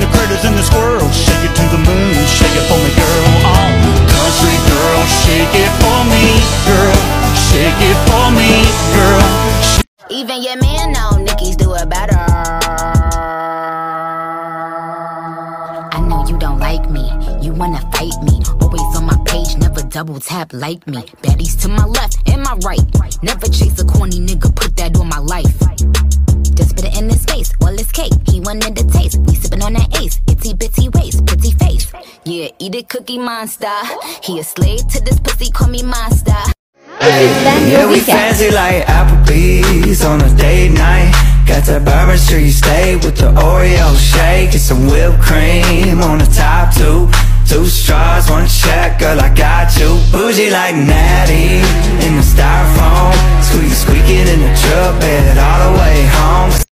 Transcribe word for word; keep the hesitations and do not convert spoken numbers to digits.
the critters in this world. Shake it to the moon, shake it for me, girl. Oh, country girl, shake it for me, girl. Shake it for me, girl. Even your man know Nickies do it better. I know you don't like me, you wanna fight me. Always on my page, never double tap like me. Baddies to my left and my right. Never chase a corny nigga, put that on my life. Just put it in his face, all his cake. He wanted the taste, we sippin' on that ace. Itty bitty waist, pretty face. Yeah, eat it, Cookie Monster. He a slave to this pussy, call me monster. Yeah, we fancy like Applebee's on a date night. Got that Bourbon Street steak with the Oreo shake and some whipped cream on the top two. Two straws, one check, girl, I got you. Bougie like Natty in the styrofoam. Squeak, squeaking in the truck bed all the way home.